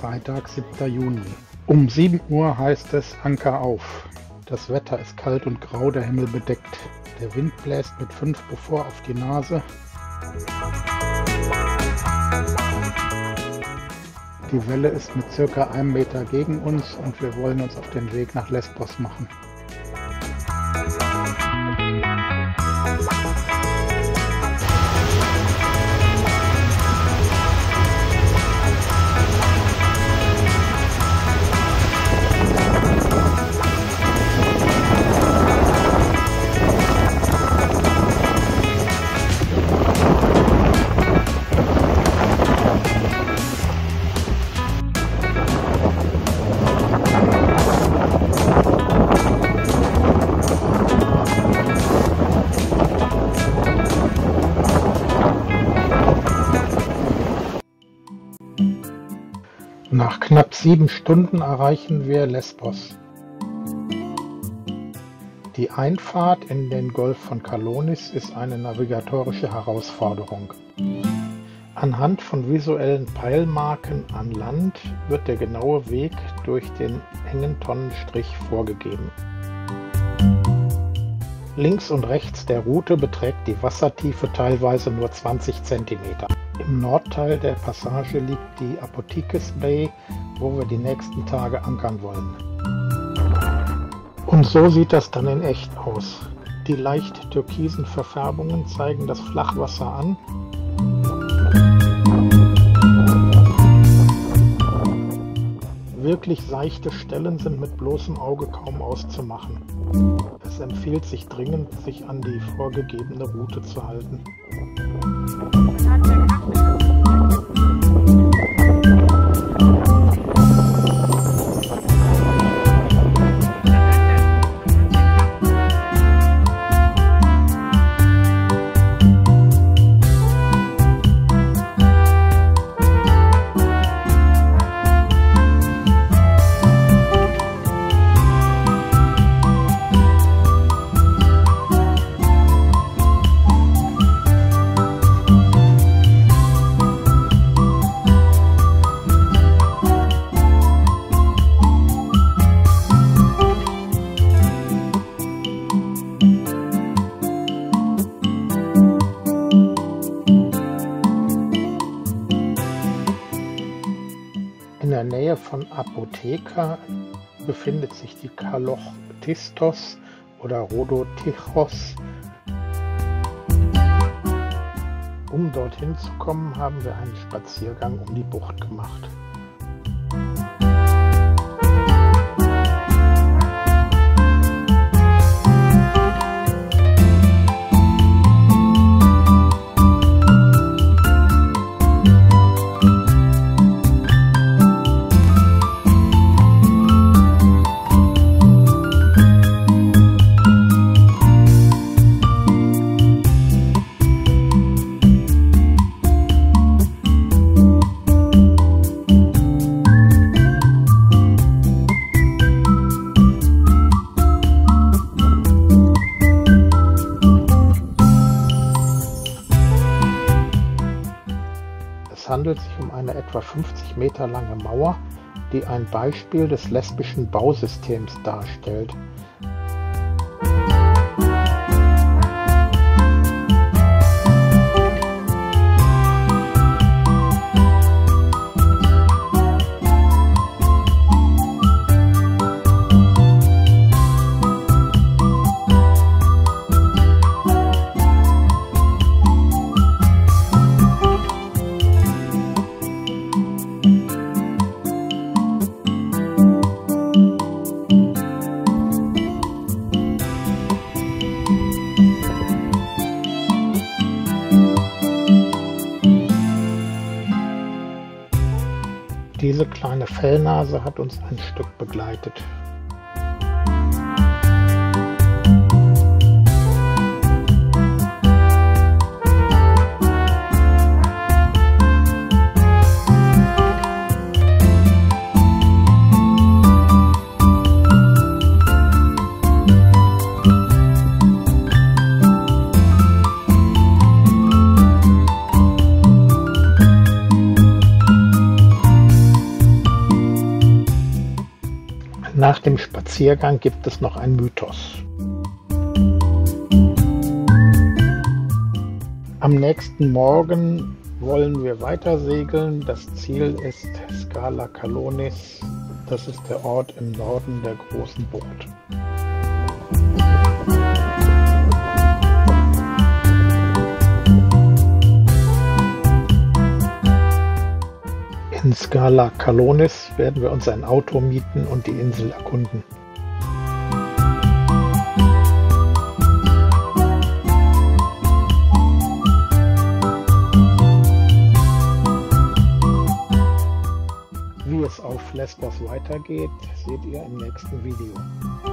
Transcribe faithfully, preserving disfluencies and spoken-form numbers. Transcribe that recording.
Freitag, siebter Juni. Um sieben Uhr heißt es Anker auf. Das Wetter ist kalt und grau, der Himmel bedeckt. Der Wind bläst mit fünf Beaufort auf die Nase. Die Welle ist mit circa einem Meter gegen uns und wir wollen uns auf den Weg nach Lesbos machen. Nach knapp sieben Stunden erreichen wir Lesbos. Die Einfahrt in den Golf von Kalonis ist eine navigatorische Herausforderung. Anhand von visuellen Peilmarken an Land wird der genaue Weg durch den engen Tonnenstrich vorgegeben. Links und rechts der Route beträgt die Wassertiefe teilweise nur zwanzig Zentimeter. Im Nordteil der Passage liegt die Apotikes Bay, wo wir die nächsten Tage ankern wollen. Und so sieht das dann in echt aus. Die leicht türkisen Verfärbungen zeigen das Flachwasser an. Wirklich seichte Stellen sind mit bloßem Auge kaum auszumachen. Es empfiehlt sich dringend, sich an die vorgegebene Route zu halten. In der Nähe von Apoteka befindet sich die Kaloktistos oder Rhodotichos. Um dorthin zu kommen, haben wir einen Spaziergang um die Bucht gemacht. Es handelt sich um eine etwa fünfzig Meter lange Mauer, die ein Beispiel des lesbischen Bausystems darstellt. Diese kleine Fellnase hat uns ein Stück begleitet. Nach dem Spaziergang gibt es noch einen Mythos. Am nächsten Morgen wollen wir weiter segeln. Das Ziel ist Scala Calonis. Das ist der Ort im Norden der großen Bucht. In Scala Calonis werden wir uns ein Auto mieten und die Insel erkunden. Wie es auf Lesbos weitergeht, seht ihr im nächsten Video.